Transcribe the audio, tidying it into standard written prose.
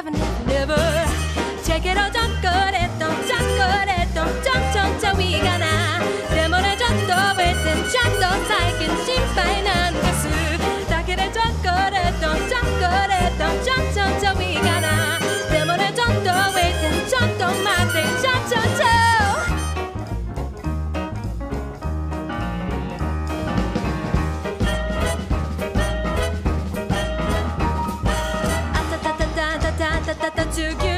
never, never, never. Check it out, chocolate, chocolate,ちょいがな。でもねちょっとwait andちゃんと最近心配なんです。だけでチョコレート、チョコレート、ちょいがな。でもねちょっとwait andちょっと待って、ちょ。あたたたたたたたたた